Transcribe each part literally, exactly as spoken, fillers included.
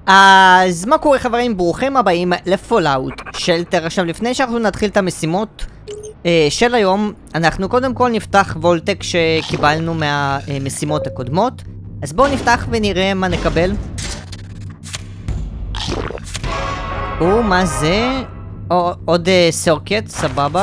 אז מה קורה חברים? ברוכים הבאים לפולאאוט שלטר. עכשיו לפני שאנחנו נתחיל את המשימות אה, של היום, אנחנו קודם כל נפתח וולטק שקיבלנו מהמשימות הקודמות. אז בואו נפתח ונראה מה נקבל. או, מה זה? או, עוד אה, סורקט, סבבה.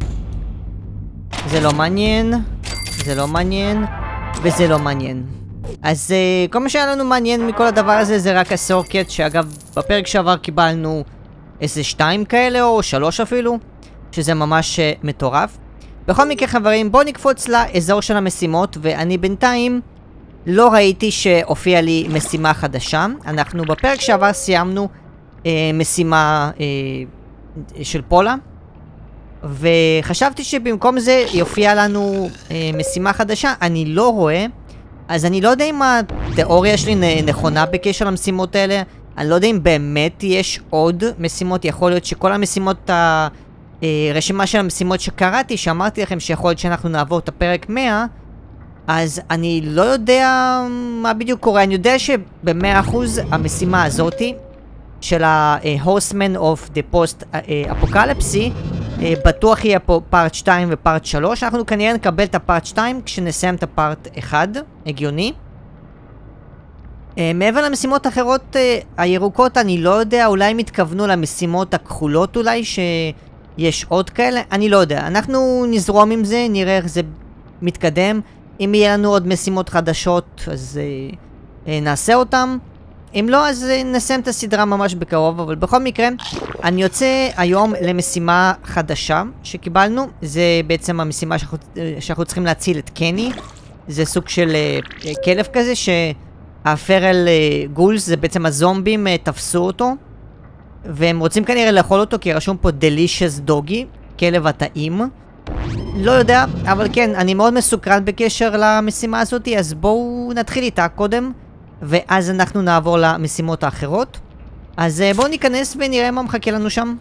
זה לא מעניין, זה לא מעניין, וזה לא מעניין. אז uh, כל מה שהיה לנו מעניין מכל הדבר הזה זה רק הסורקט, שאגב בפרק שעבר קיבלנו איזה שתיים כאלה או שלוש אפילו, שזה ממש uh, מטורף. בכל מקרה חברים, בואו נקפוץ לאזור של המשימות, ואני בינתיים לא ראיתי שהופיע לי משימה חדשה. אנחנו בפרק שעבר סיימנו uh, משימה uh, של פולה, וחשבתי שבמקום זה יופיע לנו uh, משימה חדשה. אני לא רואה, אז אני לא יודע אם התיאוריה שלי נכונה בקשר למשימות האלה. אני לא יודע אם באמת יש עוד משימות. יכול להיות שכל המשימות, הרשימה של המשימות שקראתי, שאמרתי לכם שיכול להיות שאנחנו נעבור את הפרק מאה, אז אני לא יודע מה בדיוק קורה. אני יודע שב-מאה אחוז המשימה הזאתי של ה-Horseman of the Post-Apocalypse בטוח יהיה פה פארט שתיים ופארט שלוש. אנחנו כנראה נקבל את הפארט שתיים כשנסיים את הפארט אחד, הגיוני. uh, מעבר למשימות אחרות uh, הירוקות, אני לא יודע, אולי הם התכוונו למשימות הכחולות אולי, שיש עוד כאלה, אני לא יודע. אנחנו נזרום עם זה, נראה איך זה מתקדם. אם יהיה לנו עוד משימות חדשות אז uh, uh, נעשה אותם. אם לא, אז נסיים את הסדרה ממש בקרוב. אבל בכל מקרה, אני יוצא היום למשימה חדשה שקיבלנו. זה בעצם המשימה שאנחנו, שאנחנו צריכים להציל את קני. זה סוג של uh, כלב כזה שהפרל uh, גולס, זה בעצם הזומבים uh, תפסו אותו, והם רוצים כנראה לאכול אותו כי רשום פה delicious doggy, כלב הטעים. לא יודע, אבל כן, אני מאוד מסוקרן בקשר למשימה הזאת, אז בואו נתחיל איתה קודם, ואז אנחנו נעבור למשימות האחרות. אז בואו ניכנס ונראה מה מחכה לנו שם.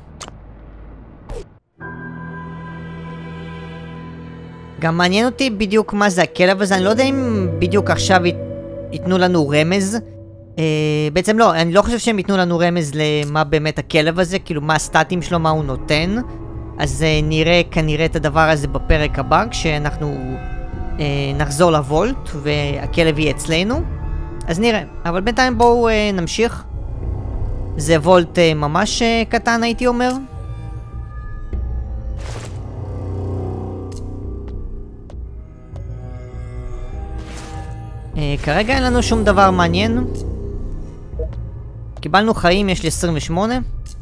גם מעניין אותי בדיוק מה זה הכלב הזה. אני לא יודע אם בדיוק עכשיו ייתנו לנו רמז. אה, בעצם לא, אני לא חושב שהם ייתנו לנו רמז למה באמת הכלב הזה, כאילו מה הסטטים שלו, מה הוא נותן. אז אה, נראה כנראה את הדבר הזה בפרק הבא, כשאנחנו אה, נחזור לוולט והכלב יהיה אצלנו. אז נראה, אבל בינתיים בואו אה, נמשיך. זה וולט אה, ממש אה, קטן הייתי אומר. אה, כרגע אין לנו שום דבר מעניין. קיבלנו חיים, יש לי עשרים ושמונה.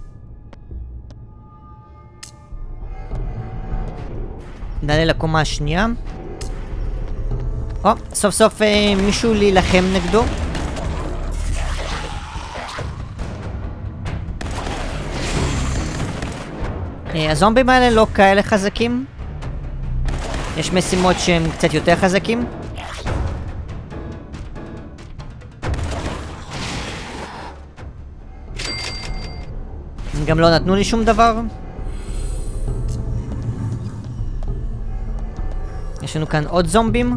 נעלה לקומה השנייה. או, סוף סוף אה, מישהו להילחם נגדו. אה, הזומבים האלה לא כאלה חזקים. יש משימות שהם קצת יותר חזקים. גם לא נתנו לי שום דבר. יש לנו כאן עוד זומבים.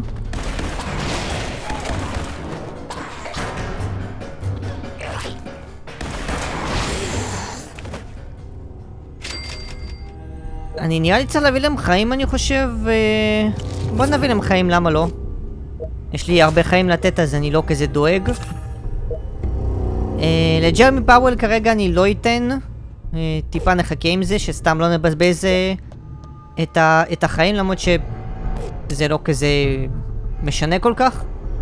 אני נראה לי צריך להביא להם חיים, אני חושב. בוא נביא להם חיים, למה לא? יש לי הרבה חיים לתת, אז אני לא כזה דואג. לג'רמי פאוול כרגע אני לא אתן. טיפה נחכה עם זה, שסתם לא נבזבז את החיים, למרות שזה לא כזה משנה כל כך.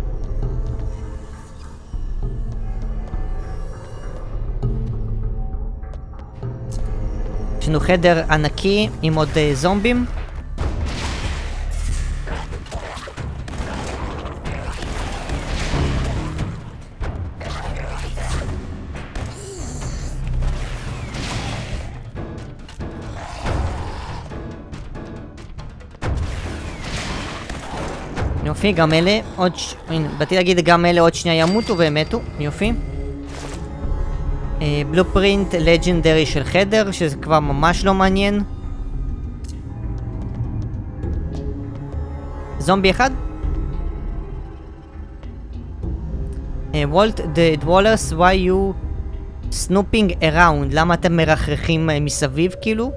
יש לנו חדר ענקי עם עוד uh, זומבים. יופי, גם אלה עוד ש... הנה, באתי להגיד גם אלה עוד שנייה ימותו והם מתו. יופי. בלופרינט לג'נדרי של חדר, שזה כבר ממש לא מעניין. זומבי אחד. Uh, Walt, the dwellers, why you סנופינג אראונד, למה אתם מרחרחים מסביב כאילו?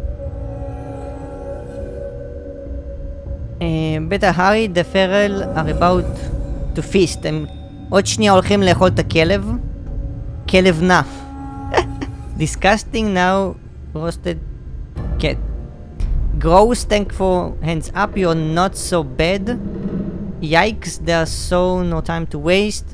בטח הארי, the feral are about to feast. הם עוד שנייה הולכים לאכול את הכלב. כלב נע. Disgusting now roasted cat. Gross, thank for hands up, you're not so bad. Yikes, there's so no time to waste.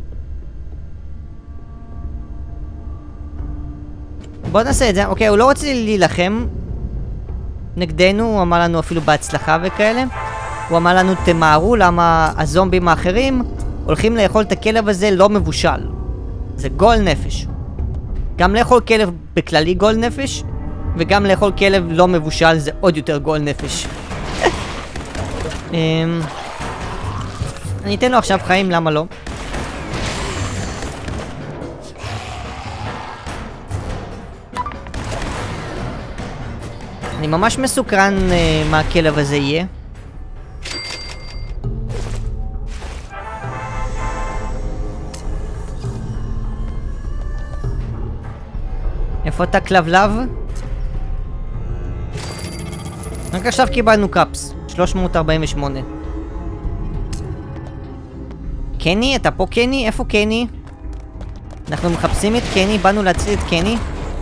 בוא נעשה את זה. אוקיי, הוא לא רוצה להילחם נגדנו, הוא אמר לנו אפילו בהצלחה וכאלה. הוא אמר לנו תמהרו, למה הזומבים האחרים הולכים לאכול את הכלב הזה לא מבושל. זה גול נפש. גם לאכול כלב בכללי גול נפש, וגם לאכול כלב לא מבושל זה עוד יותר גול נפש. אני אתן לו עכשיו חיים, למה לא? אני ממש מסוקרן uh, מה הכלב הזה יהיה. איפה אתה כלבלב? רק עכשיו קיבלנו קאפס. שלוש מאות ארבעים ושמונה. קני? אתה פה קני? איפה קני? אנחנו מחפשים את קני, באנו להציל את קני.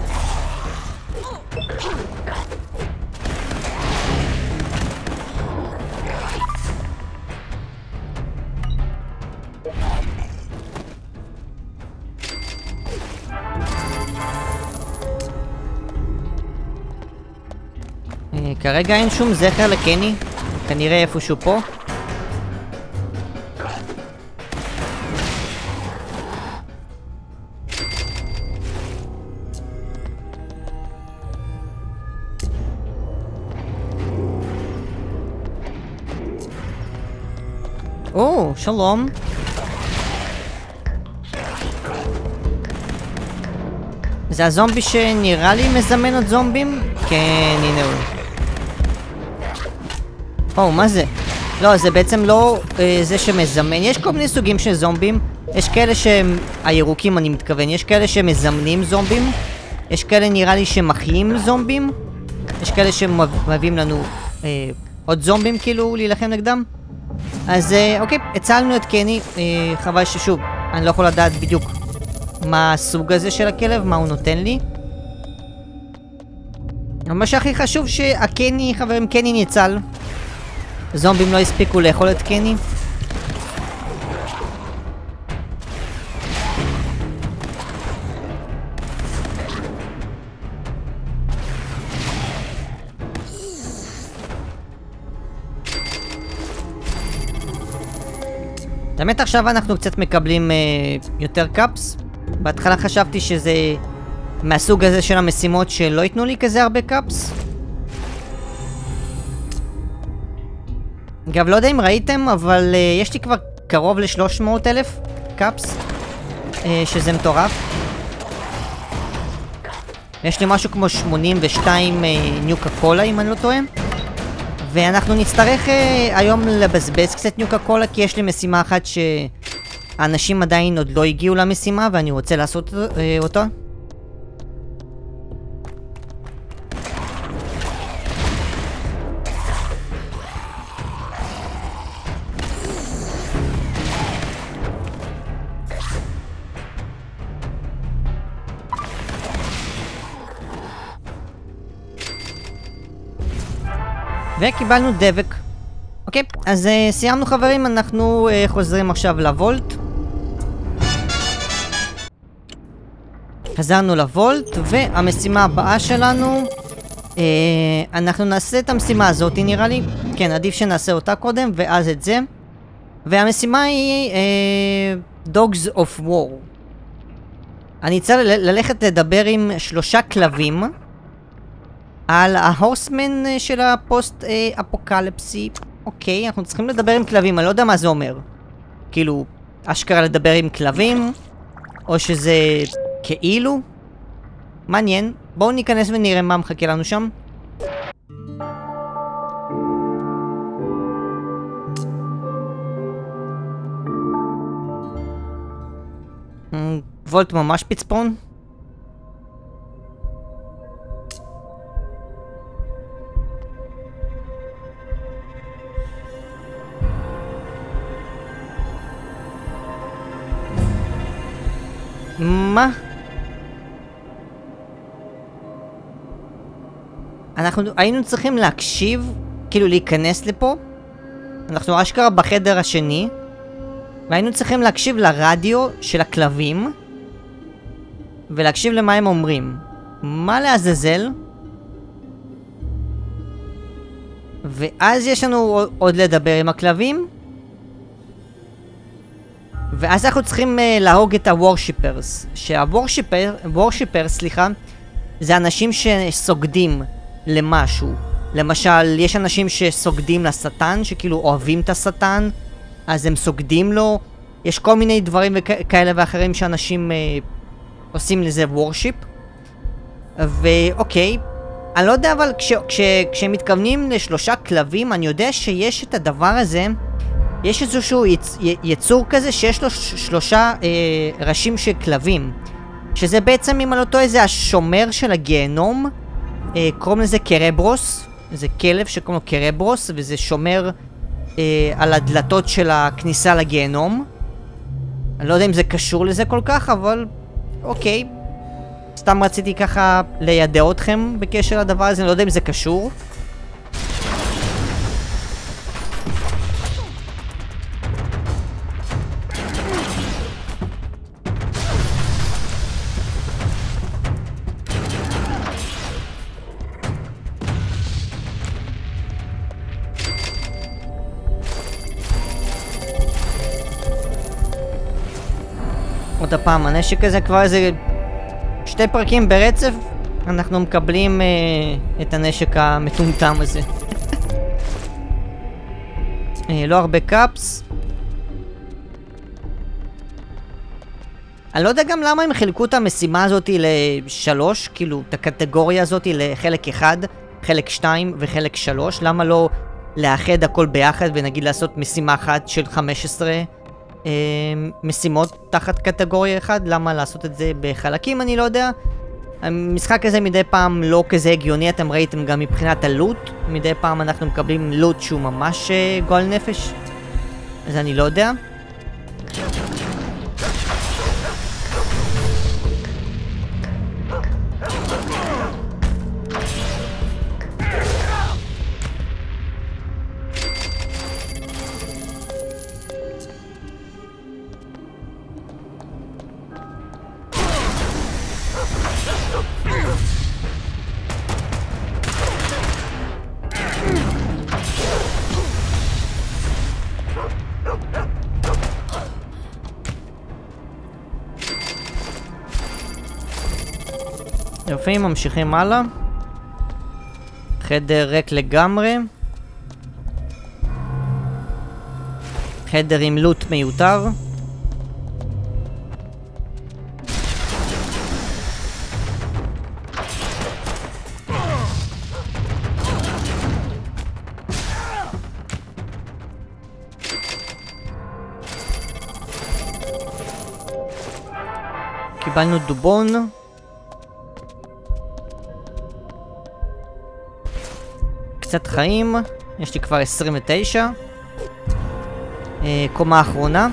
כרגע אין שום זכר לקני, כנראה איפשהו פה. או, שלום. זה הזומבי שנראה לי מזמן עוד זומבים? כן, הנה הוא. או, מה זה? לא, זה בעצם לא אה, זה שמזמן. יש כל מיני סוגים של זומבים. יש כאלה שהם הירוקים, אני מתכוון. יש כאלה שמזמנים זומבים. יש כאלה נראה לי שמחיים זומבים. יש כאלה שמביאים לנו אה, עוד זומבים כאילו להילחם נגדם. אז אה, אוקיי, הצלנו את קני. אה, חבל ששוב, אני לא יכול לדעת בדיוק מה הסוג הזה של הכלב, מה הוא נותן לי. אבל מה שהכי חשוב שהקני, חברים, קני ניצל. זומבים לא הספיקו לאכול את קני. באמת עכשיו אנחנו קצת מקבלים uh, יותר קאפס. בהתחלה חשבתי שזה מהסוג הזה של המשימות שלא ייתנו לי כזה הרבה קאפס. אגב, לא יודע אם ראיתם, אבל uh, יש לי כבר קרוב ל-שלוש מאות אלף קאפס, uh, שזה מטורף. יש לי משהו כמו שמונים ושתיים uh, ניוקה קולה, אם אני לא טועה. ואנחנו נצטרך uh, היום לבזבז קצת ניוקה קולה, כי יש לי משימה אחת שהאנשים עדיין עוד לא הגיעו למשימה, ואני רוצה לעשות uh, אותה. וקיבלנו דבק. אוקיי, אז uh, סיימנו חברים, אנחנו uh, חוזרים עכשיו לוולט. חזרנו לוולט, והמשימה הבאה שלנו, uh, אנחנו נעשה את המשימה הזאת נראה לי. כן, עדיף שנעשה אותה קודם, ואז את זה. והמשימה היא uh, Dogs of War. אני צריך ללכת לדבר עם שלושה כלבים על ההורסמן של הפוסט אפוקליפסי. אוקיי, אנחנו צריכים לדבר עם כלבים, אני לא יודע מה זה אומר. כאילו, אשכרה לדבר עם כלבים, או שזה כאילו? מעניין. בואו ניכנס ונראה מה מחכה לנו שם. וולט ממש פצפון. מה? אנחנו היינו צריכים להקשיב, כאילו להיכנס לפה. אנחנו אשכרה בחדר השני, והיינו צריכים להקשיב לרדיו של הכלבים, ולהקשיב למה הם אומרים. מה לעזאזל? ואז יש לנו עוד לדבר עם הכלבים, ואז אנחנו צריכים uh, להרוג את הוורשיפרס. שהוורשיפר, וורשיפר, סליחה, זה אנשים שסוגדים למשהו. למשל, יש אנשים שסוגדים לשטן, שכאילו אוהבים את השטן, אז הם סוגדים לו. יש כל מיני דברים וכ- כאלה ואחרים שאנשים uh, עושים לזה וורשיפ. ואוקיי, אני לא יודע, אבל כש, כש, כשמתכוונים לשלושה כלבים, אני יודע שיש את הדבר הזה. יש איזשהו יצ, י, יצור כזה שיש לו ש, שלושה אה, ראשים של כלבים, שזה בעצם, אם אני לא טועה, זה השומר של הגיהנום. אה, קוראים לזה קרברוס. זה כלב שקוראים לו קרברוס, וזה שומר אה, על הדלתות של הכניסה לגיהנום. אני לא יודע אם זה קשור לזה כל כך, אבל אוקיי. סתם רציתי ככה לידע אתכם בקשר לדבר הזה, אני לא יודע אם זה קשור. עוד הפעם, הנשק הזה כבר איזה שתי פרקים ברצף, אנחנו מקבלים אה, את הנשק המטומטם הזה. אה, לא הרבה קאפס. אני לא יודע גם למה הם חילקו את המשימה הזאת לשלוש, כאילו את הקטגוריה הזאת לחלק אחד, חלק שתיים וחלק שלוש. למה לא לאחד הכל ביחד ונגיד לעשות משימה אחת של חמש עשרה אה, משימות תחת קטגוריה אחד? למה לעשות את זה בחלקים? אני לא יודע. המשחק הזה מדי פעם לא כזה הגיוני, אתם ראיתם גם מבחינת הלוט. מדי פעם אנחנו מקבלים לוט שהוא ממש אה, גועל נפש. אז אני לא יודע. יופי, ממשיכים הלאה. חדר ריק לגמרי. חדר עם לוט מיותר. קיבלנו דובון. קצת חיים, יש לי כבר עשרים ותשע. אה, קומה אחרונה.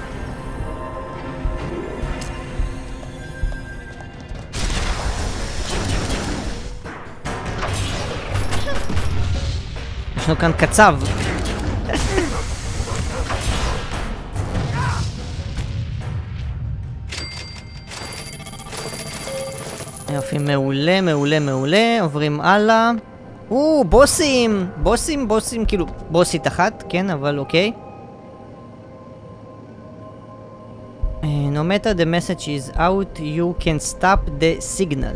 יש לנו כאן קצב. יופי, מעולה, מעולה, מעולה. עוברים הלאה. או, בוסים! בוסים, בוסים, כאילו, בוסית אחת, כן, אבל אוקיי. Uh, no matter the message is out, you can stop the signal.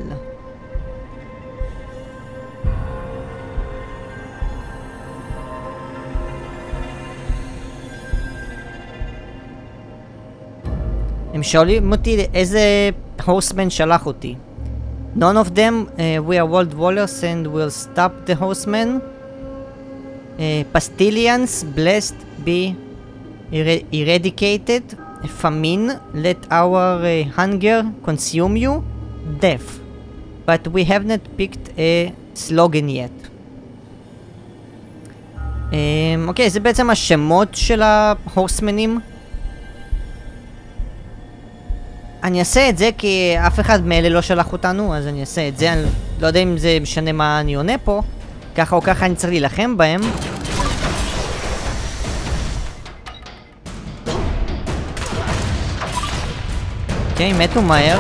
הם שואלים אותי איזה הורסמן שלח אותי. None of them, uh, we are world warriors and will stop the horsemen. Uh, Pastilians, blessed be er eradicated. Famine, let our uh, hunger consume you. Death. But we have not picked a slogan yet. אוקיי, um, okay, זה בעצם השמות של ההורסמנים. אני אעשה את זה כי אף אחד מאלה לא שלח אותנו, אז אני אעשה את זה. אני לא יודע אם זה משנה מה אני עונה פה. ככה או ככה אני צריך להילחם בהם. אוקיי, מתו מהר.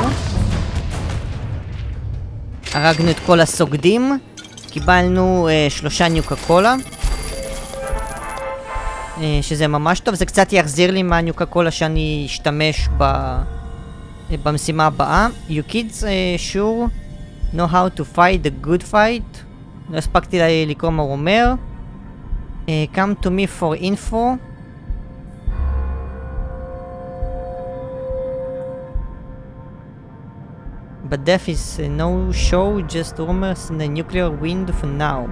הרגנו את כל הסוגדים. קיבלנו אה, שלושה ניוקה קולה. אה, שזה ממש טוב. זה קצת יחזיר לי מהניוקה קולה שאני אשתמש ב... במשימה הבאה. You kids uh, sure know how to fight the good fight. לא הספקתי לקרוא מה הוא אומר. uh, Come to me for info. But death is uh, no show, just rumors in the nuclear wind for now.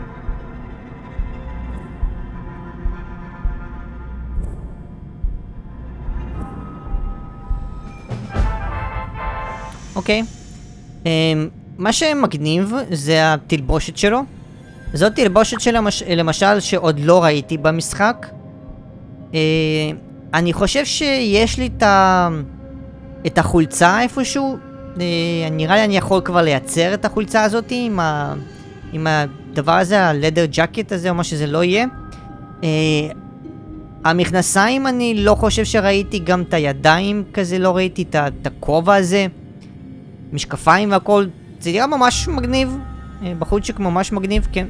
אוקיי. Okay. um, מה שמגניב זה התלבושת שלו. זאת תלבושת של למש... למשל שעוד לא ראיתי במשחק. Uh, אני חושב שיש לי את, ה... את החולצה איפשהו. Uh, נראה לי אני יכול כבר לייצר את החולצה הזאת עם, ה... עם הדבר הזה, הלדר ג'קט הזה או מה שזה לא יהיה. Uh, המכנסיים אני לא חושב שראיתי, גם את הידיים כזה לא ראיתי, את הכובע הזה. משקפיים והכל, זה נראה ממש מגניב. בחודשק ממש מגניב, כן.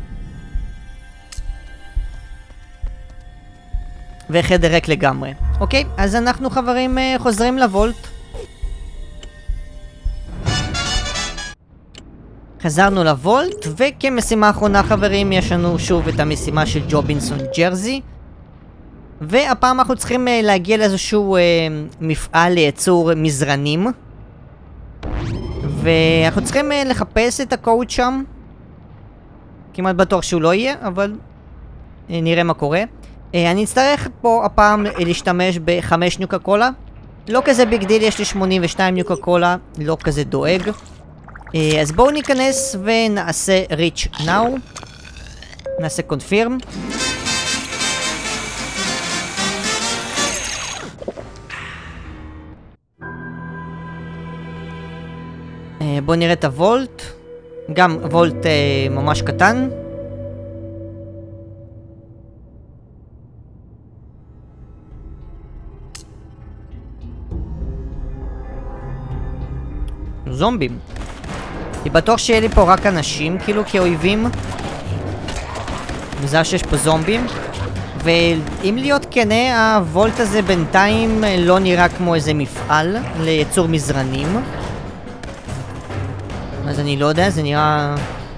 וחדר ריק לגמרי. אוקיי, אז אנחנו חברים חוזרים לוולט. חזרנו לוולט, וכמשימה האחרונה חברים יש לנו שוב את המשימה של ג'ובינסון ג'רזי. והפעם אנחנו צריכים להגיע לאיזשהו אה, מפעל לייצור מזרנים. ואנחנו צריכים uh, לחפש את הקוד שם. כמעט בטוח שהוא לא יהיה, אבל uh, נראה מה קורה. uh, אני אצטרך פה הפעם uh, להשתמש בחמש ניוקה קולה. לא כזה ביג דיל, יש לי שמונים ושתיים ניוקה קולה, לא כזה דואג. uh, אז בואו ניכנס ונעשה reach now. נעשה confirm. בואו נראה את הוולט. גם וולט אה, ממש קטן. זומבים. אני בטוח שיהיה לי פה רק אנשים כאילו כאויבים. מזל שיש פה זומבים. ואם להיות כנה, הוולט הזה בינתיים לא נראה כמו איזה מפעל לייצור מזרנים. אז אני לא יודע, זה נראה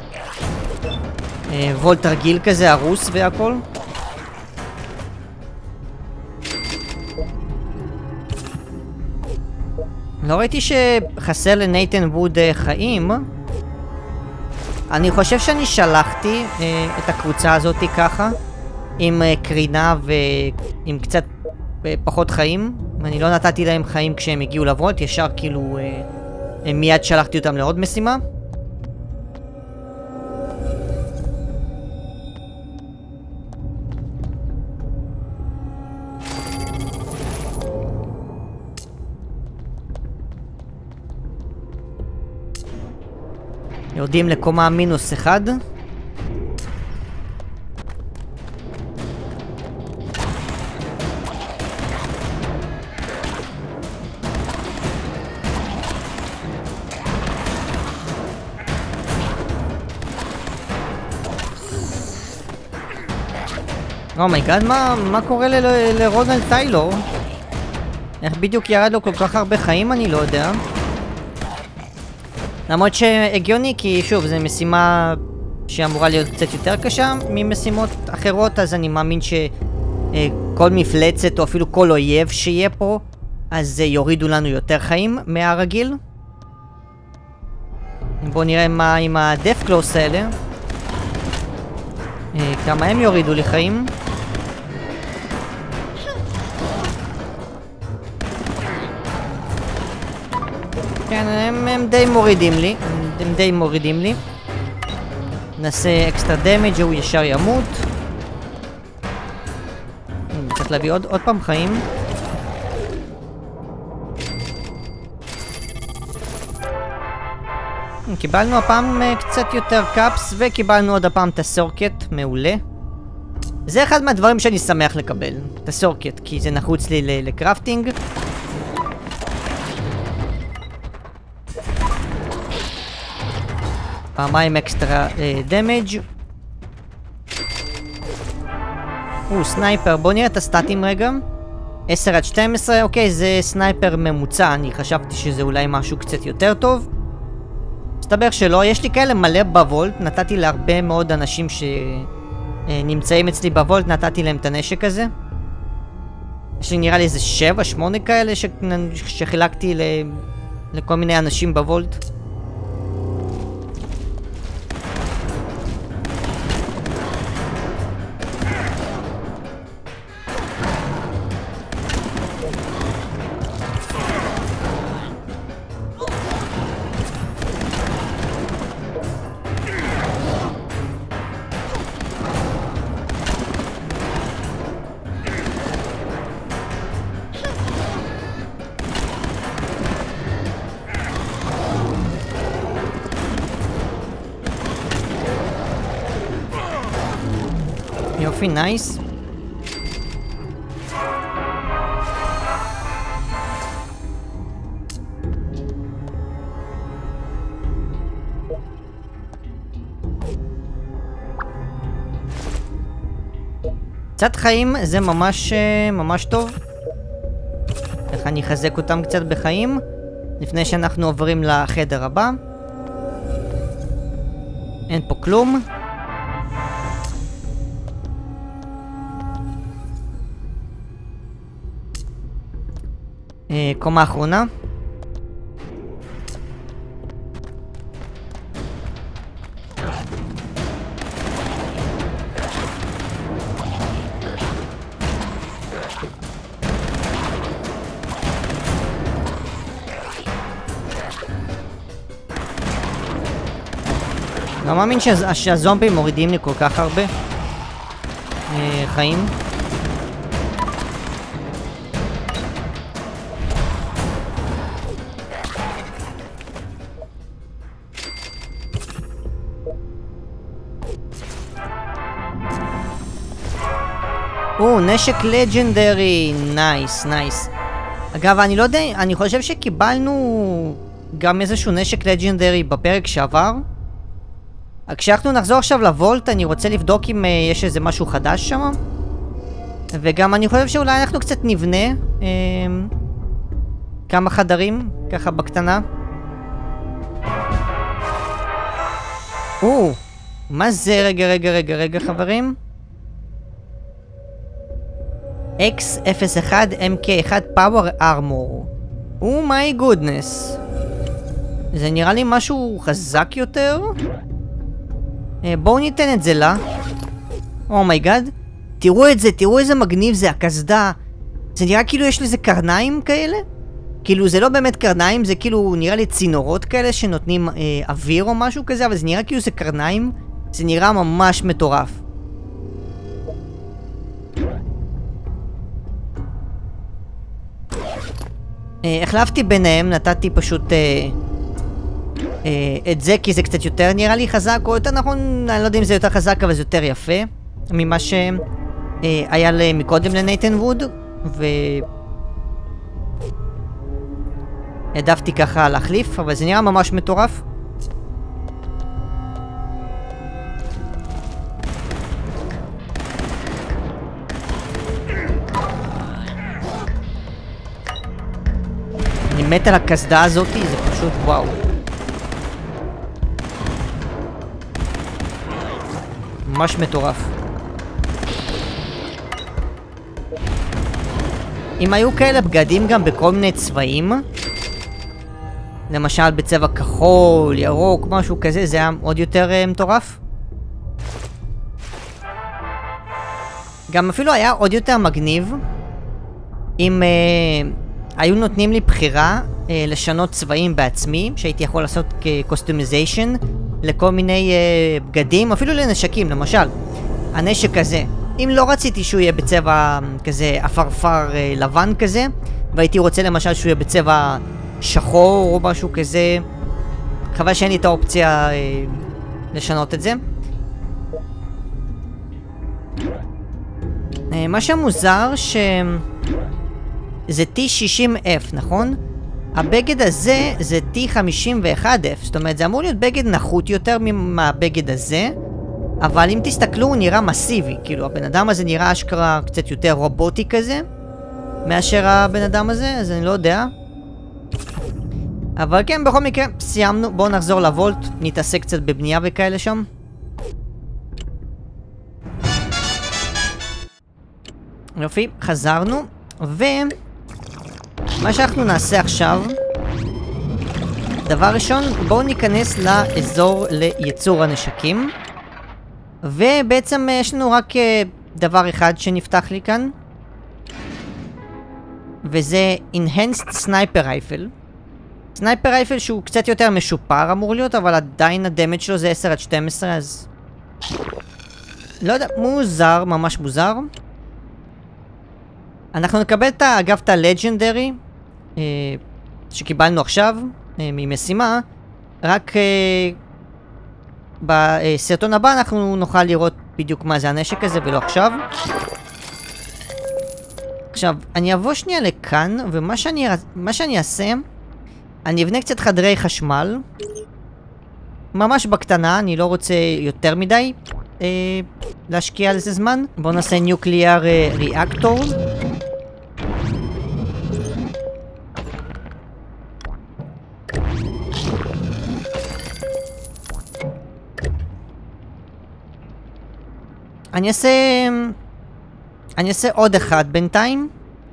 אה, וולט רגיל כזה, הרוס והכל. לא ראיתי שחסר לנייתן ווד אה, חיים. אני חושב שאני שלחתי אה, את הקבוצה הזאת ככה, עם אה, קרינה ועם קצת אה, פחות חיים. אני לא נתתי להם חיים כשהם הגיעו לוולט, ישר כאילו... אה, מיד שלחתי אותם לעוד משימה. יורדים לקומה מינוס אחד. אומייגאד, מה, מה קורה לרונלד טיילור? איך בדיוק ירד לו כל כך הרבה חיים? אני לא יודע. למרות שהגיוני, כי שוב, זו משימה שאמורה להיות קצת יותר קשה ממשימות אחרות, אז אני מאמין שכל מפלצת או אפילו כל אויב שיהיה פה, אז יורידו לנו יותר חיים מהרגיל. בואו נראה מה עם הדף קלוס האלה. כמה הם יורידו לי חיים. כן, הם, הם די מורידים לי. הם די מורידים לי. נעשה אקסטרה דמג' הוא ישר ימות. צריך להביא עוד, עוד פעם חיים. קיבלנו הפעם uh, קצת יותר קאפס, וקיבלנו עוד הפעם את הסורקט, מעולה. זה אחד מהדברים שאני שמח לקבל, את הסורקט, כי זה נחוץ לי לקרפטינג. פעמיים אקסטרה דמג'. או, סנייפר, בוא נראה את הסטטים רגע. עשר עד שתים עשרה, אוקיי, זה סנייפר ממוצע, אני חשבתי שזה אולי משהו קצת יותר טוב. מסתבר שלא, יש לי כאלה מלא בוולט, נתתי להרבה מאוד אנשים שנמצאים אצלי בוולט, נתתי להם את הנשק הזה. יש לי נראה לי איזה שבע, שמונה כאלה ש... שחילקתי ל... לכל מיני אנשים בוולט. יופי, נייס. קצת חיים זה ממש ממש טוב. איך אני אחזק אותם קצת בחיים לפני שאנחנו עוברים לחדר הבא. אין פה כלום. קומה אחרונה. לא מאמין שהזומבים מורידים לי כל כך הרבה חיים. או, נשק לג'נדרי, נייס, נייס. אגב, אני לא יודע, אני חושב שקיבלנו גם איזשהו נשק לג'נדרי בפרק שעבר. כשאנחנו נחזור עכשיו לוולט, אני רוצה לבדוק אם uh, יש איזה משהו חדש שם. וגם אני חושב שאולי אנחנו קצת נבנה uh, כמה חדרים, ככה בקטנה. או, מה זה? רגע, רגע, רגע, רגע, חברים. אקס אפס אחת אם קיי אחת פאוור ארמור. או מיי גודנס. זה נראה לי משהו חזק יותר. בואו ניתן את זה לה. אומייגאד. תראו את זה, תראו איזה מגניב זה, הקסדה. זה נראה כאילו יש לזה קרניים כאלה. כאילו זה לא באמת קרניים, זה כאילו נראה לי צינורות כאלה שנותנים אה, אוויר או משהו כזה, אבל זה נראה כאילו זה קרניים. זה נראה ממש מטורף. אה, החלפתי ביניהם, נתתי פשוט... אה, את זה כי זה קצת יותר נראה לי חזק, או יותר נכון, אני לא יודע אם זה יותר חזק, אבל זה יותר יפה ממה שהיה מקודם לנייתן ווד, והעדפתי ככה להחליף, אבל זה נראה ממש מטורף. אני מת על הקסדה הזאתי, זה פשוט וואו. ממש מטורף. אם היו כאלה בגדים גם בכל מיני צבעים, למשל בצבע כחול, ירוק, משהו כזה, זה היה עוד יותר uh, מטורף. גם אפילו היה עוד יותר מגניב אם uh, היו נותנים לי בחירה uh, לשנות צבעים בעצמי, שהייתי יכול לעשות כקוסטומיזיישן לכל מיני uh, בגדים, אפילו לנשקים, למשל הנשק הזה, אם לא רציתי שהוא יהיה בצבע כזה אפרפר uh, לבן כזה, והייתי רוצה למשל שהוא יהיה בצבע שחור או משהו כזה חבל שאין לי את האופציה אה, לשנות את זה. אה, מה שמוזר ש... זה טי שישים אף, נכון? הבגד הזה זה טי חמישים ואחת אף, זאת אומרת זה אמור להיות בגד נחות יותר מהבגד הזה, אבל אם תסתכלו הוא נראה מסיבי, כאילו הבן אדם הזה נראה אשכרה קצת יותר רובוטי כזה מאשר הבן אדם הזה, אז אני לא יודע. אבל כן, בכל מקרה, סיימנו, בואו נחזור לוולט, נתעסק קצת בבנייה וכאלה שם. יופי, חזרנו, ומה שאנחנו נעשה עכשיו, דבר ראשון, בואו ניכנס לאזור לייצור הנשקים, ובעצם יש לנו רק דבר אחד שנפתח לי כאן, וזה Enhanced Sniper Rifle. סנייפר רייפל שהוא קצת יותר משופר אמור להיות, אבל עדיין הדמג' שלו זה עשר עד שתים עשרה, אז... לא יודע, מוזר, ממש מוזר. אנחנו נקבל את, אגב, את הלג'נדרי אה, שקיבלנו עכשיו אה, ממשימה, רק אה, בסרטון הבא אנחנו נוכל לראות בדיוק מה זה הנשק הזה ולא עכשיו. עכשיו, אני אבוא שנייה לכאן, ומה שאני, מה שאני אעשה, אני אבנה קצת חדרי חשמל, ממש בקטנה, אני לא רוצה יותר מדי אה, להשקיע על זה זמן. בואו נעשה ניוקליאר ריאקטור. אני אעשה... אני אעשה עוד אחד בינתיים,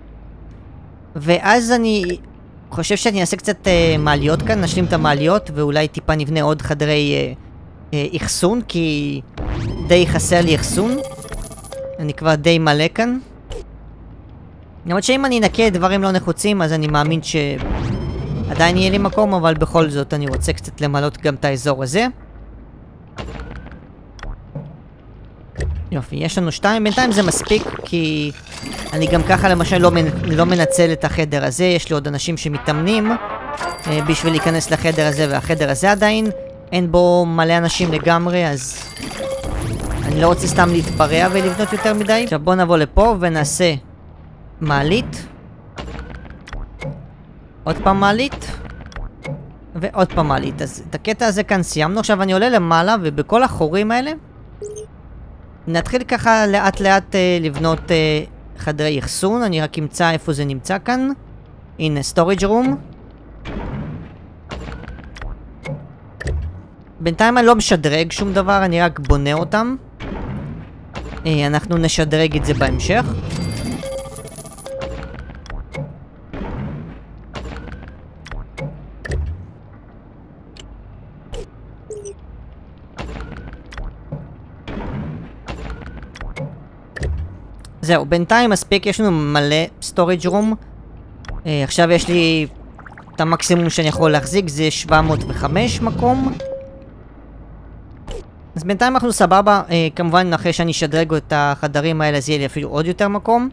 ואז אני חושב שאני אעשה קצת uh, מעליות כאן, נשלים את המעליות, ואולי טיפה נבנה עוד חדרי uh, uh, אחסון, כי די חסר לי אחסון. אני כבר די מלא כאן. למרות שאם אני אנקה דברים לא נחוצים, אז אני מאמין שעדיין יהיה לי מקום, אבל בכל זאת אני רוצה קצת למלות גם את האזור הזה. יופי, יש לנו שתיים, בינתיים זה מספיק, כי אני גם ככה למשל לא, מנ... לא מנצל את החדר הזה, יש לי עוד אנשים שמתאמנים אה, בשביל להיכנס לחדר הזה, והחדר הזה עדיין אין בו מלא אנשים לגמרי, אז אני לא רוצה סתם להתפרע ולבנות יותר מדי. עכשיו בואו נבוא לפה ונעשה מעלית, עוד פעם מעלית, ועוד פעם מעלית. אז את הקטע הזה כאן סיימנו. עכשיו אני עולה למעלה, ובכל החורים האלה נתחיל ככה לאט לאט אה, לבנות אה, חדרי אחסון. אני רק אמצא איפה זה נמצא כאן. הנה, storage room. בינתיים אני לא משדרג שום דבר, אני רק בונה אותם. אה, אנחנו נשדרג את זה בהמשך. זהו, בינתיים מספיק, יש לנו מלא storage room. uh, עכשיו יש לי את המקסימום שאני יכול להחזיק, זה שבע מאות וחמש מקום. אז בינתיים אנחנו סבבה, uh, כמובן אחרי שאני אשדרג את החדרים האלה, זה יהיה לי אפילו עוד יותר מקום.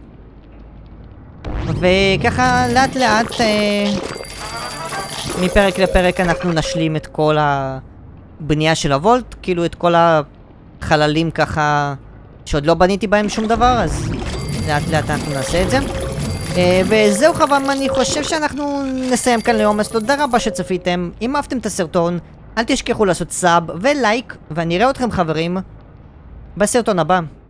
וככה לאט לאט, uh, מפרק לפרק אנחנו נשלים את כל הבנייה של הוולט, כאילו את כל החללים ככה שעוד לא בניתי בהם שום דבר, אז לאט לאט אנחנו נעשה את זה. uh, וזהו חברים, אני חושב שאנחנו נסיים כאן ליום, אז תודה רבה שצפיתם. אם אהבתם את הסרטון, אל תשכחו לעשות סאב ולייק, ואני אראה אתכם חברים בסרטון הבא.